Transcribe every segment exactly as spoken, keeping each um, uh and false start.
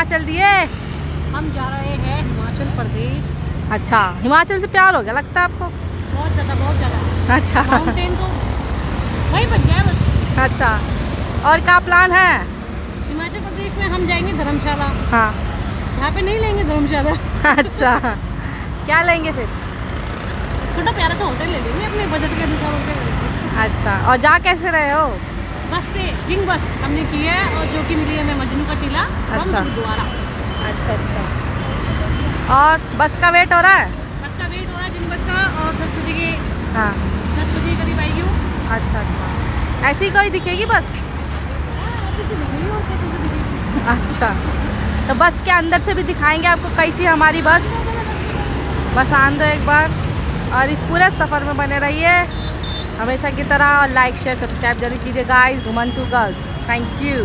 हिमाचल दिए? हम जा रहे हैं हिमाचल प्रदेश। अच्छा, हिमाचल से प्यार हो गया लगता है आपको? बहुत ज़्यादा बहुत ज़्यादा। अच्छा, माउंटेन तो वही बन गया बस। अच्छा, और क्या प्लान है? हिमाचल प्रदेश में हम जाएंगे धर्मशाला। हाँ, यहाँ पे नहीं लेंगे धर्मशाला। अच्छा, क्या लेंगे फिर? छोटा प्यारा सा होटल ले लेंगे अपने बजट के अनुसार होटल। अच्छा, और जा कैसे रहे हो? बस से, जिंग बस हमने की है और जो कि मिली है हमें मजनू का टीला अच्छा गुरुद्वारा। अच्छा अच्छा, और बस का वेट हो रहा है? बस का वेट हो रहा है जिंग बस का, और दस बजे के हाँ, दस बजे करीब आएगी वो। अच्छा अच्छा, ऐसी कोई दिखेगी बस? और कैसे से दिखेगी? अच्छा, तो बस के अंदर से भी दिखाएंगे आपको कैसी है हमारी बस। बस आन दो एक बार, और इस पूरे सफ़र में बने रहिए हमेशा की तरह, और लाइक शेयर सब्सक्राइब जरूर कीजिए गाइस। घुमंतू गर्ल्स, थैंक यू।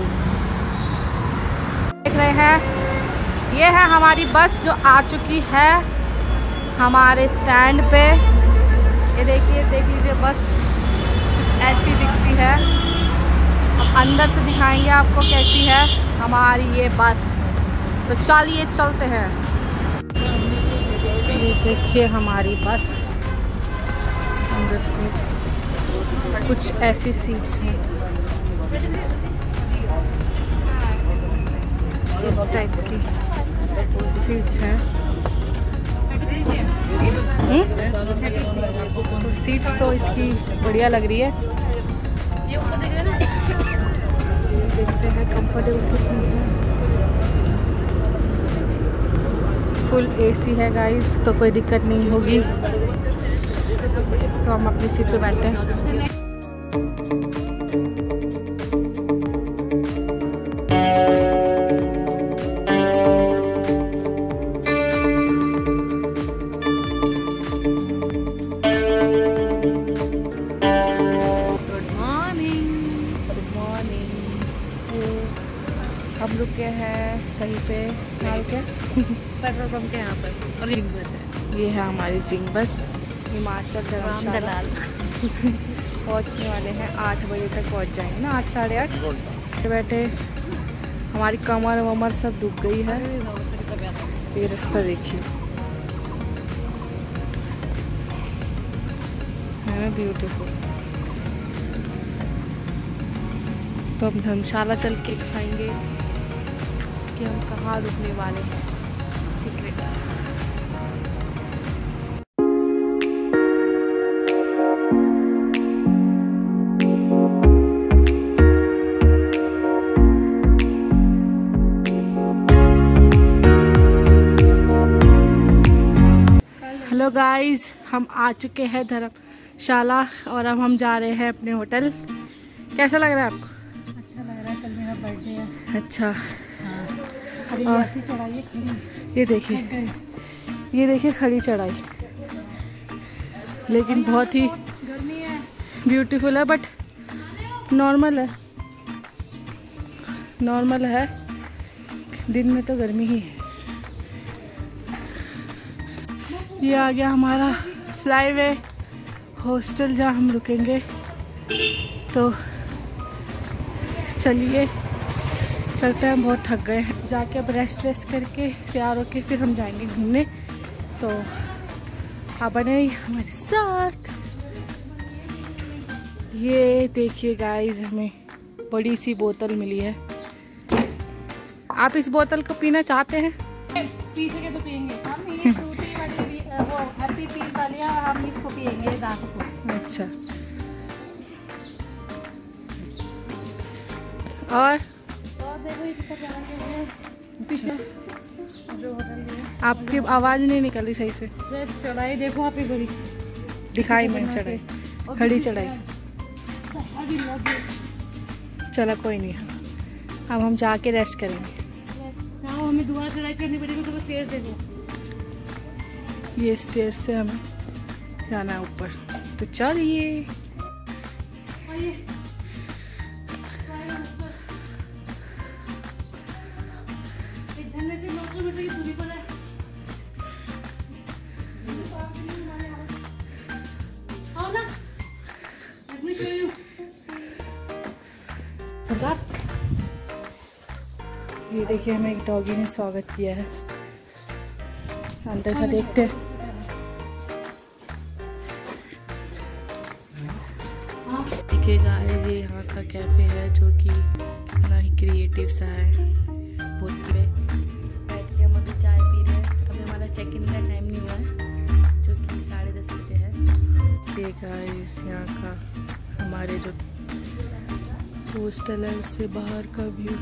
देख रहे हैं, ये है हमारी बस जो आ चुकी है हमारे स्टैंड पे। ये देखिए, देख लीजिए, बस कुछ ऐसी दिखती है। अब अंदर से दिखाएंगे आपको कैसी है हमारी ये बस। तो चलिए चलते हैं। ये देखिए हमारी बस, अंदर से कुछ ऐसी सीट्स हैं, इस टाइप की सीट्स हैं। तो सीट्स तो इसकी बढ़िया लग रही है। ये ऊपर देख रहे हैं ना, देखते हैं कंफर्टेबल कितनी है। फुल एसी है गाइस, तो कोई दिक्कत नहीं होगी। तो हम अपनी सीट पे बैठते हैं। हम रुके हैं कहीं पे, कहाँ रुके? पेट्रोल पंप के यहाँ पर, और जिंग बस है। ये है हमारी जिंग बस, हिमाचल धर्मशाला। पहुँचने वाले हैं, आठ बजे तक पहुँच जाएंगे ना, आठ साढ़े आठ। बैठे बैठे हमारी कमर वमर सब दुख गई है। ये रास्ता देखिए, है ना ब्यूटीफुल। तो हम धर्मशाला चल के खाएंगे कि हम कहाँ रुकने वाले हैं। सीक्रेट। हेलो गाइस, हम आ चुके हैं धर्मशाला और अब हम जा रहे हैं अपने होटल। कैसा लग रहा है आपको? अच्छा लग रहा है, कल मेरा बर्थडे है। अच्छा, हाँ, ऐसी चढ़ाई है खड़ी। ये देखिए, ये देखिए खड़ी चढ़ाई, लेकिन बहुत ही गर्मी है, ब्यूटीफुल है, बट नॉर्मल है, नॉर्मल है। दिन में तो गर्मी ही है। ये आ गया हमारा फ्लाईवे हॉस्टल जहाँ हम रुकेंगे। तो चलिए चलते हैं, बहुत थक गए हैं। जाके अब रेस्ट वेस्ट करके तैयार होके फिर हम जाएंगे घूमने। तो आप बने रहिए हमारे साथ। ये देखिए गाइस, हमें बड़ी सी बोतल मिली है। आप इस बोतल को पीना चाहते हैं? पी सके तो पियेंगे हम। ये फ्रूटी वाली भी, वो हैप्पी पीस वाली है, हम इसको पियेंगे दांत को। अच्छा, और और देखो ये कितना प्यारा है पीछे जो होटल है। आपकी आवाज़ नहीं निकल रही सही से। चढ़ाई देखो आप ही बड़ी दिखाई मैंने चढ़ाई, खड़ी चढ़ाई। चलो कोई नहीं, अब हम जाके रेस्ट करेंगे। हमें दोबारा चढ़ाई करनी पड़ेगी, तो स्टेयर्स देखो। ये स्टेयर्स से हमें जाना है ऊपर, तो चलिए। झरने से नौ सौ मीटर की दूरी पर है। आओ ना, let me show you. ये देखिए हमें एक डॉगी ने स्वागत किया है। अंदर का देखते हैं। देखिए गाइस, ये यहाँ का कैफे है जो कि कितना ही क्रिएटिव सा है। बहुत पे बैठ के हम अभी चाय पी रहे हैं। अभी हमारा चेक इन का टाइम नहीं हुआ है जो कि साढ़े दस बजे है। ये गाइस यहाँ का हमारे जो हॉस्टल है उससे बाहर का व्यू।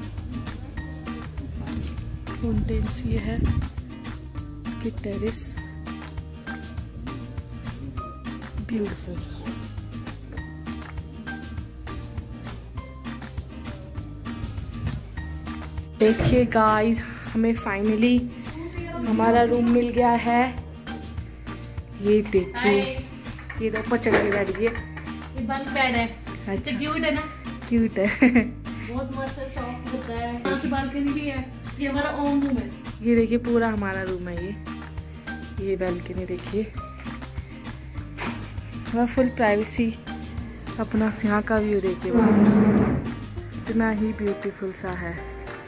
फाउंटेन्स ये है कि टेरेस ब्यूटीफुल। देखिए गाइस, हमें फाइनली हमारा रूम मिल गया है। ये देखिए, ये तो ऊपर चढ़ के बैठ गई। ये बंक बेड है। अच्छा क्यूट है ना? क्यूट है। बहुत मस्त है, सॉफ्ट होता है। यहाँ से बालकनी भी है। ये हमारा ओन रूम है। ये देखिए पूरा हमारा रूम है। ये ये बैल्कनी देखिए, हमारा फुल प्राइवेसी। अपना यहाँ का व्यू देखिए, इतना ही ब्यूटीफुल सा है।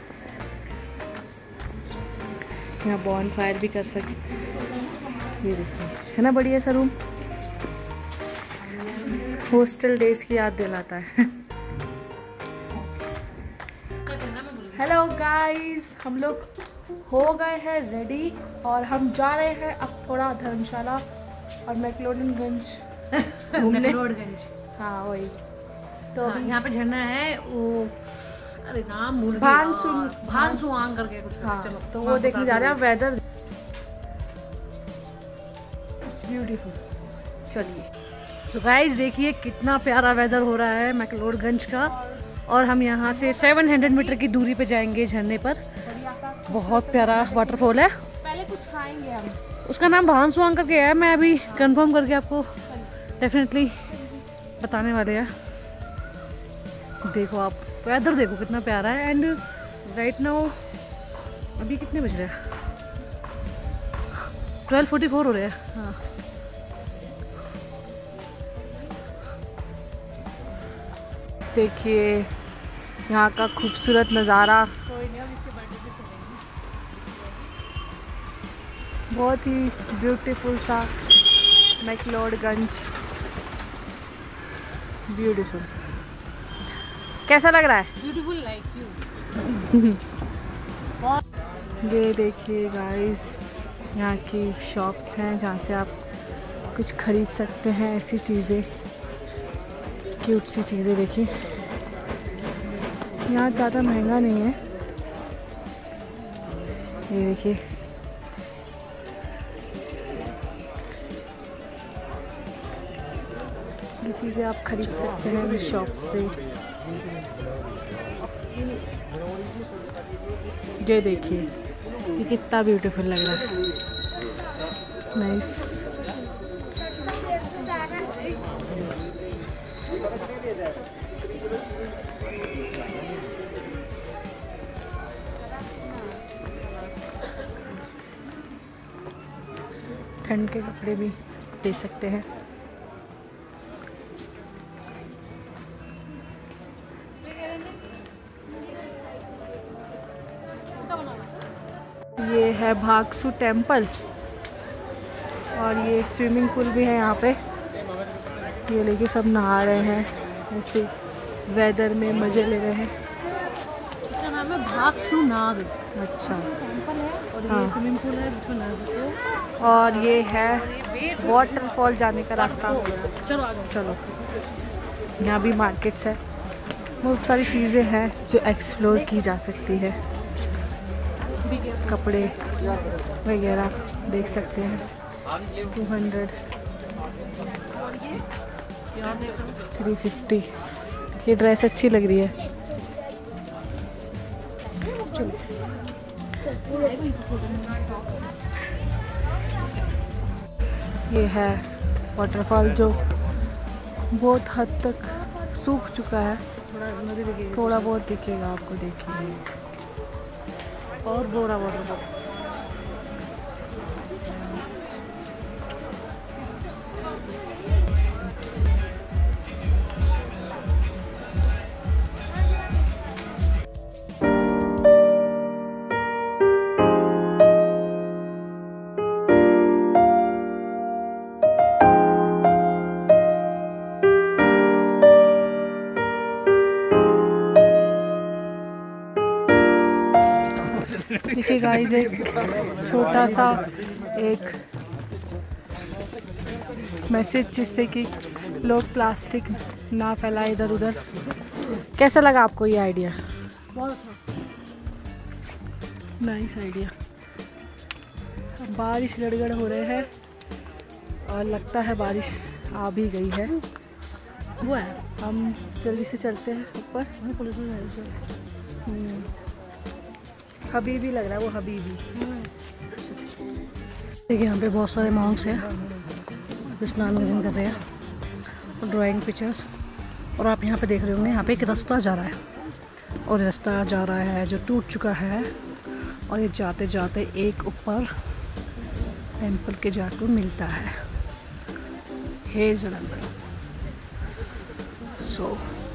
यहाँ बॉन फायर भी कर सकते। ये देखिए, है ना बढ़िया सा रूम। हॉस्टल डेज की याद दिलाता है। हेलो गाइस, हम लोग हो गए हैं रेडी और हम जा रहे हैं अब थोड़ा धर्मशाला और मैक्लोडगंज घूमने। मैक्लोडगंज, हाँ वही तो। हाँ, यहाँ पे झरना है वो, अरे नाम भूल गई। भानसु भानसुआंग करके कुछ। हाँ, चलो तो वो देखने जा रहे हैं। Weather it's beautiful. चलिए। सो गाइस देखिए कितना प्यारा वेदर हो रहा है मैक्लोडगंज का। और हम यहाँ से सात सौ मीटर की दूरी पे जाएंगे झरने पर। बहुत प्यारा वाटरफॉल है। पहले कुछ खाएंगे हम। उसका नाम भानसुआंग करके है। मैं अभी कंफर्म करके आपको डेफिनेटली बताने वाले हैं। देखो आप वेदर देखो कितना प्यारा है। एंड राइट नाउ अभी कितने बज रहे हैं? ट्वेल्व फोर्टी फोर हो रहे हैं। हाँ, देखिए यहाँ का खूबसूरत नज़ारा। बहुत ही ब्यूटीफुल सा मैक्लोडगंज। ब्यूटीफुल। कैसा लग रहा है? Beautiful like you. ये देखिए गाइस, यहाँ की शॉप्स हैं जहाँ से आप कुछ खरीद सकते हैं। ऐसी चीज़ें, क्यूट सी चीज़ें देखिए। यहाँ ज़्यादा महंगा नहीं है। ये देखिए, ये चीज़ें आप खरीद सकते हैं इस शॉप से। ये देखिए, ये कितना ब्यूटीफुल लग रहा है। नाइस। ठंड के कपड़े भी ले सकते हैं। ये है भागसू टेम्पल और ये स्विमिंग पूल भी है यहाँ पे। ये लेके सब नहा रहे हैं, ऐसे वेदर में मज़े ले रहे हैं। इसका नाम है भागसू नाग। अच्छा। और ये हाँ। स्विमिंग पूल है जिसमें नहा सकते हो। और ये है वाटरफॉल जाने का रास्ता। चलो आगे। चलो। यहाँ भी मार्केट्स है, बहुत सारी चीज़ें हैं जो एक्सप्लोर की जा सकती है। कपड़े वगैरह देख सकते हैं। Two hundred, three fifty. ये ड्रेस अच्छी लग रही है। ये है वाटरफॉल जो बहुत हद तक सूख चुका है। थोड़ा बहुत दिखेगा आपको, देखिए। और बोरा वाटरफॉल। देखिए गाइस, एक छोटा सा एक मैसेज जिससे कि लोग प्लास्टिक ना फैलाए इधर उधर। कैसा लगा आपको ये आइडिया? बहुत अच्छा, नाइस आइडिया। बारिश गड़गड़ हो रहे हैं और लगता है बारिश आ भी गई है। वो है, हम जल्दी से चलते हैं ऊपर। पुलिस में हम्म, हबीबी लग रहा है वो, हबीबी। देखिए यहाँ पे बहुत सारे मॉन्क्स हैं, स्नान वजन कर रहे हैं और ड्राइंग पिक्चर्स। और आप यहाँ पे देख रहे होंगे, यहाँ पे एक रास्ता जा रहा है और रास्ता जा रहा है जो टूट चुका है, और ये जाते जाते एक ऊपर टेंपल के जाकर मिलता है, हेजल। सो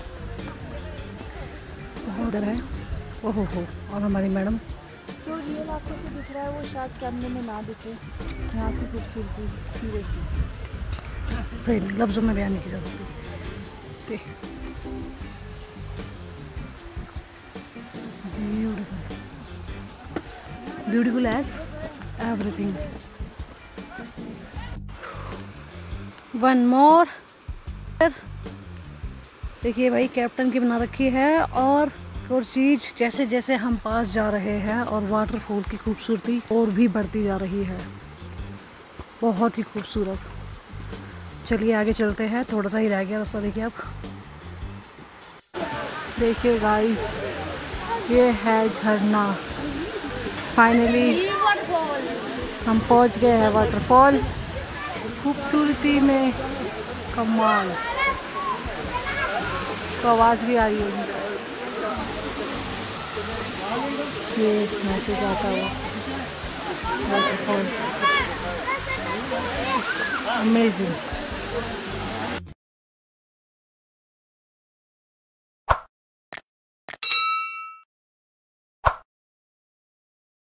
उधर है, ओहो हो। और हमारी मैडम, जो रियल आपको से दिख रहा है वो शायद कैमरे में ना दिखे। यहाँ की खूबसूरती सीरियसली सही नहीं, लफ्ज़ों में बयान नहीं की जा सकती। See beautiful, beautiful as everything. One more. देखिए भाई, कैप्टन की बना रखी है। और और चीज़, जैसे जैसे हम पास जा रहे हैं और वाटरफॉल की खूबसूरती और भी बढ़ती जा रही है, बहुत ही खूबसूरत। चलिए आगे चलते हैं, थोड़ा सा ही रह गया रास्ता। देखिए आप, देखिए गाइस, ये है झरना। फाइनली हम पहुंच गए हैं वाटरफॉल। खूबसूरती में कमाल। तो आवाज़ भी आ रही होगी, ये मैसेज आता हुआ। Waterfall amazing.